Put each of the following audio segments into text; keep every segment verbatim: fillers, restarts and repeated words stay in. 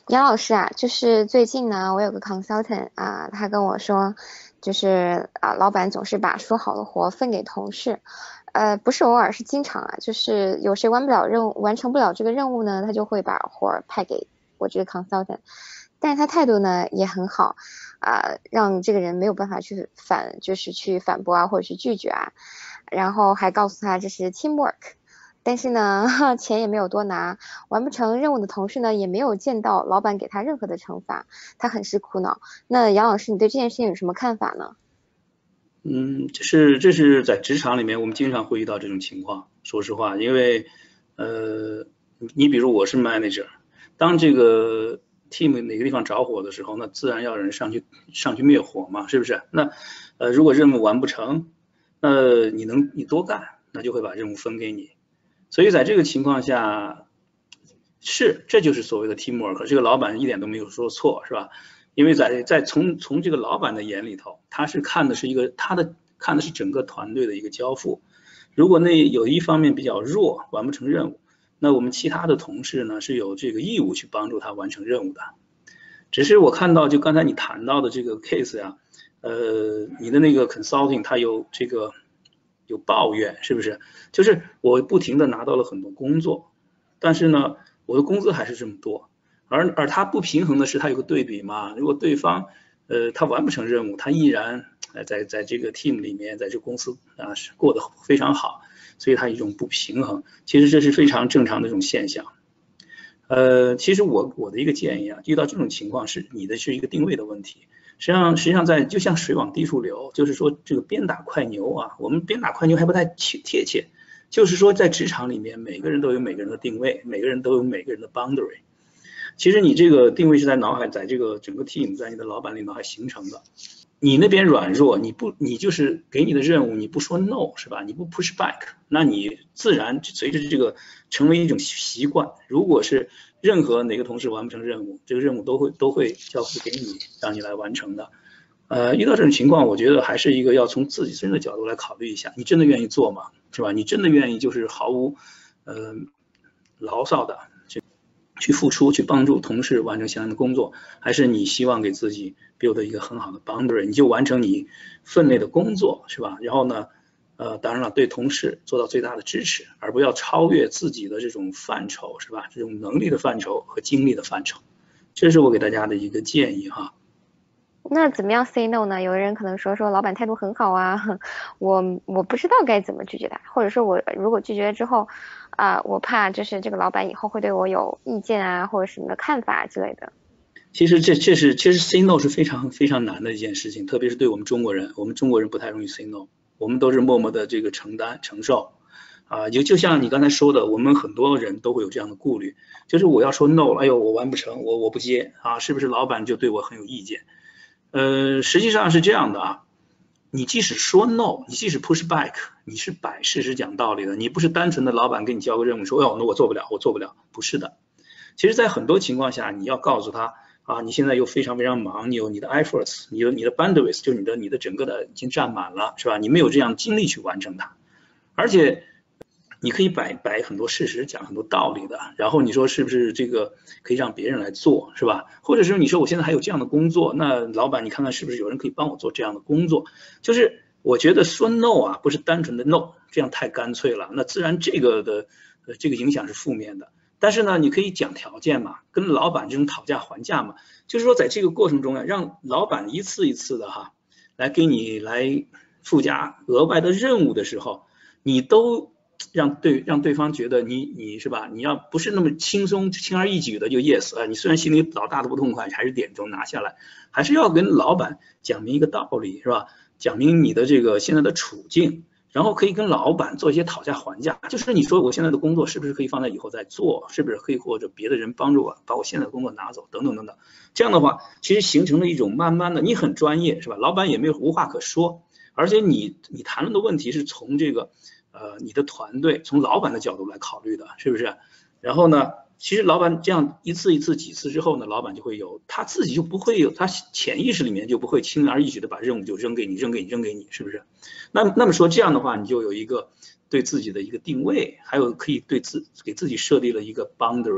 杨老师啊，就是最近呢，我有个 consultant 啊，他跟我说，就是啊，老板总是把说好的活分给同事，呃，不是偶尔，是经常啊，就是有谁完不了任务，完成不了这个任务呢，他就会把活儿派给我这个 consultant，但是他态度呢也很好，啊，让这个人没有办法去反，就是去反驳啊，或者去拒绝啊，然后还告诉他这是 teamwork。但是呢，钱也没有多拿，完不成任务的同事呢，也没有见到老板给他任何的惩罚，他很是苦恼。那杨老师，你对这件事情有什么看法呢？ 嗯，这是这是在职场里面我们经常会遇到这种情况。说实话，因为呃，你比如我是 manager，当这个 team 哪个地方着火的时候，那自然要人上去上去灭火嘛，是不是？那呃，如果任务完不成，那你能你多干，那就会把任务分给你。所以在这个情况下，是，这就是所谓的 teamwork。这个老板一点都没有说错，是吧？因为在在从从这个老板的眼里头，他是看的是一个他的看的是整个团队的一个交付。如果那有一方面比较弱，完不成任务，那我们其他的同事呢是有这个义务去帮助他完成任务的。只是我看到就刚才你谈到的这个 case 呀，呃，你的那个 consulting 他有这个有抱怨，是不是？就是我不停的拿到了很多工作，但是呢，我的工资还是这么多，而而他不平衡的是，他有个对比嘛。如果对方呃他完不成任务，他依然在在这个 team 里面，在这个公司啊是过得非常好，所以他一种不平衡，其实这是非常正常的一种现象。呃，其实我我的一个建议啊，遇到这种情况是你的是一个定位的问题。实际上，实际上在就像水往低处流，就是说这个鞭打快牛啊，我们鞭打快牛还不太贴切，就是说在职场里面，每个人都有每个人的定位，每个人都有每个人的 boundary。其实你这个定位是在脑海，在这个整个 team，在你的老板里脑海形成的。你那边软弱，你不，你就是给你的任务，你不说 no 是吧？你不 push back，那你自然随着这个成为一种习惯。如果是任何哪个同事完不成任务，这个任务都会都会交付给你，让你来完成的。呃，遇到这种情况，我觉得还是一个要从自己身的角度来考虑一下，你真的愿意做吗？是吧？你真的愿意就是毫无呃牢骚的去付出，去帮助同事完成相应的工作，还是你希望给自己 build 一个很好的 boundary，你就完成你分内的工作，是吧？然后呢，呃，当然了，对同事做到最大的支持，而不要超越自己的这种范畴，是吧？这种能力的范畴和精力的范畴，这是我给大家的一个建议哈。 那怎么样 say no 呢？有的人可能说说老板态度很好啊，我我不知道该怎么拒绝他，或者说我如果拒绝了之后，啊、我怕就是这个老板以后会对我有意见啊，或者什么的看法之类的。 其实这这是其实 say no 是非常非常难的一件事情，特别是对我们中国人，我们中国人不太容易 say no，我们都是默默的这个承担承受。啊，就就像你刚才说的，我们很多人都会有这样的顾虑，就是我要说 no 了，哎呦，我完不成，我我不接啊，是不是老板就对我很有意见？呃，实际上是这样的啊，你即使说 no，你即使 push back，你是摆事实讲道理的，你不是单纯的老板给你交个任务说，哦，那我做不了，我做不了，不是的。其实，在很多情况下，你要告诉他啊，你现在又非常非常忙，你有你的 efforts，你有你的 bandwidth，就是你的你的整个的已经占满了，是吧？你没有这样精力去完成它，而且你可以摆摆很多事实，讲很多道理的。然后你说是不是这个可以让别人来做，是吧？或者是你说我现在还有这样的工作，那老板你看看是不是有人可以帮我做这样的工作？就是我觉得说 no 啊，不是单纯的 no，这样太干脆了，那自然这个的呃这个影响是负面的。但是呢，你可以讲条件嘛，跟老板这种讨价还价嘛，就是说在这个过程中呀，让老板一次一次的哈，来给你来附加额外的任务的时候，你都让对让对方觉得你你是吧？你要不是那么轻松轻而易举的就 yes 啊，你虽然心里老大的不痛快，还是点钟拿下来，还是要跟老板讲明一个道理是吧？讲明你的这个现在的处境。然后可以跟老板做一些讨价还价，就是你说我现在的工作是不是可以放在以后再做，是不是可以或者别的人帮助我把我现在的工作拿走，等等等等。这样的话，其实形成了一种慢慢的，你很专业是吧？老板也没有无话可说，而且你你谈论的问题是从这个呃你的团队从老板的角度来考虑的，是不是？然后呢，其实老板这样一次一次几次之后呢，老板就会有他自己就不会有他潜意识里面就不会轻而易举的把任务就扔给你扔给你扔给你，是不是？那那么说这样的话，你就有一个对自己的一个定位，还有可以对自给自己设立了一个 boundary，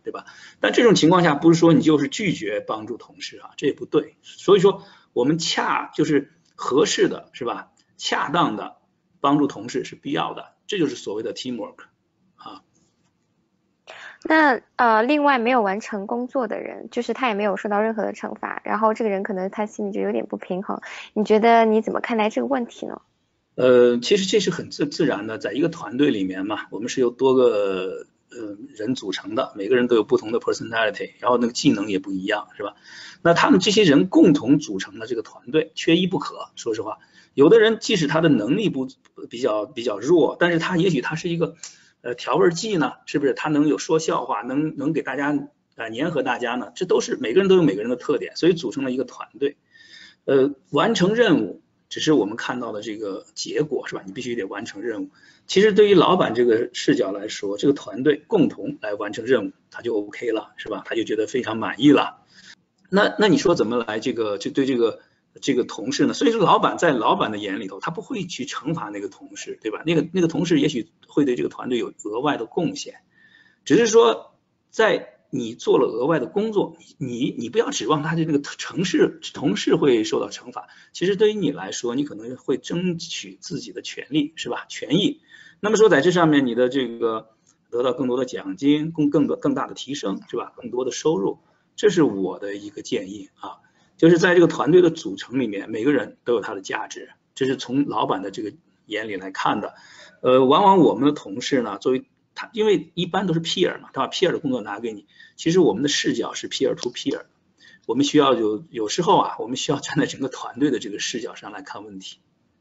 对吧？但这种情况下不是说你就是拒绝帮助同事啊，这也不对。所以说我们恰就是合适的是吧？恰当的帮助同事是必要的，这就是所谓的 teamwork 啊。 那呃，另外没有完成工作的人，就是他也没有受到任何的惩罚，然后这个人可能他心里就有点不平衡，你觉得你怎么看待这个问题呢？ 呃，其实这是很自自然的，在一个团队里面嘛，我们是由多个呃人组成的，每个人都有不同的 personality，然后那个技能也不一样，是吧？那他们这些人共同组成的这个团队，缺一不可。说实话，有的人即使他的能力不比较比较弱，但是他也许他是一个呃调味剂呢，是不是？他能有说笑话，能能给大家呃粘合大家呢？这都是每个人都有每个人的特点，所以组成了一个团队。呃，完成任务只是我们看到的这个结果，是吧？你必须得完成任务。其实对于老板这个视角来说，这个团队共同来完成任务，他就 OK 了，是吧？他就觉得非常满意了。那那你说怎么来这个就对这个这个同事呢？所以说老板在老板的眼里头，他不会去惩罚那个同事，对吧？那个那个同事也许会对这个团队有额外的贡献，只是说在你做了额外的工作，你你不要指望他的那个城市同事会受到惩罚。其实对于你来说，你可能会争取自己的权利，是吧？权益。那么说在这上面，你的这个得到更多的奖金，更更更大的提升，是吧？更多的收入，这是我的一个建议啊。就是在这个团队的组成里面，每个人都有他的价值，这是从老板的这个眼里来看的。呃，往往我们的同事呢，作为他，因为一般都是 peer 嘛，他把 peer 的工作拿给你。其实我们的视角是 peer to peer， 我们需要有有时候啊，我们需要站在整个团队的这个视角上来看问题。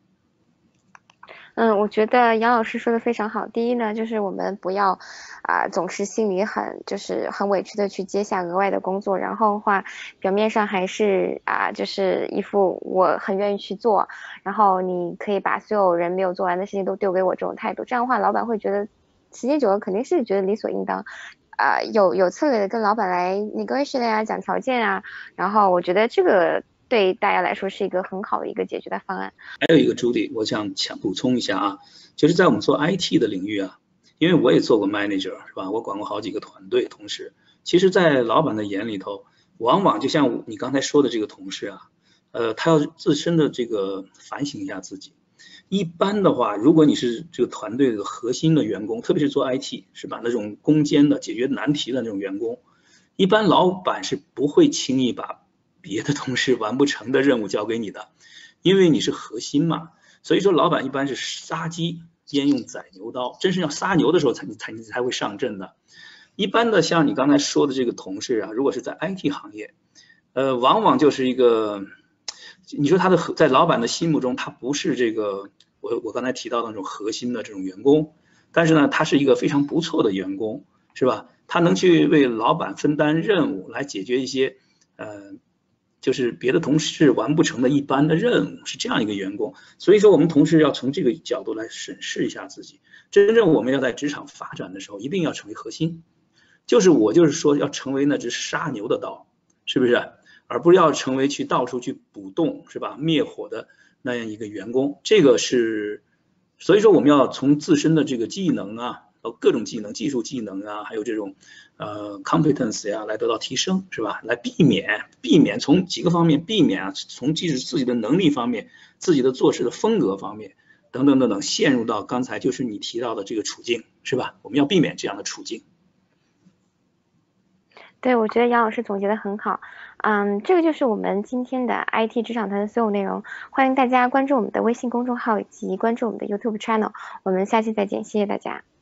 嗯，我觉得杨老师说的非常好。第一呢，就是我们不要啊、呃总是心里很就是很委屈的去接下额外的工作，然后的话表面上还是啊、呃就是一副我很愿意去做，然后你可以把所有人没有做完的事情都丢给我这种态度。这样的话，老板会觉得时间久了肯定是觉得理所应当。啊、呃有有策略的跟老板来 negotiate 呀，讲条件啊，然后我觉得这个对大家来说是一个很好的一个解决的方案。 还有一个朱迪，我想想补充一下啊，就是在我们做 I T 的领域啊，因为我也做过 manager 是吧？我管过好几个团队同事。其实，在老板的眼里头，往往就像你刚才说的这个同事啊，呃，他要自身的这个反省一下自己。一般的话，如果你是这个团队的核心的员工，特别是做 I T 是吧？那种攻坚的、解决难题的那种员工，一般老板是不会轻易把别的同事完不成的任务交给你的。因为你是核心嘛，所以说老板一般是杀鸡焉用宰牛刀，真是要杀牛的时候才你才你才会上阵的。一般的像你刚才说的这个同事啊，如果是在 I T 行业，呃，往往就是一个，你说他的在老板的心目中，他不是这个我我刚才提到的那种核心的这种员工，但是呢，他是一个非常不错的员工，是吧？他能去为老板分担任务，来解决一些呃。就是别的同事完不成的一般的任务，是这样一个员工。所以说我们同事要从这个角度来审视一下自己。真正我们要在职场发展的时候，一定要成为核心。就是我就是说要成为那只杀牛的刀，是不是？而不要成为去到处去补洞，是吧？灭火的那样一个员工。这个是，所以说我们要从自身的这个技能啊，各种技能、技术技能啊，还有这种呃 competence 呀、啊，来得到提升，是吧？来避免避免从几个方面避免啊，从即使自己的能力方面、自己的做事的风格方面等等等等，陷入到刚才就是你提到的这个处境，是吧？我们要避免这样的处境。 对，我觉得杨老师总结的很好。嗯，这个就是我们今天的 I T 职场团的所有内容。欢迎大家关注我们的微信公众号以及关注我们的 YouTube channel。我们下期再见，谢谢大家。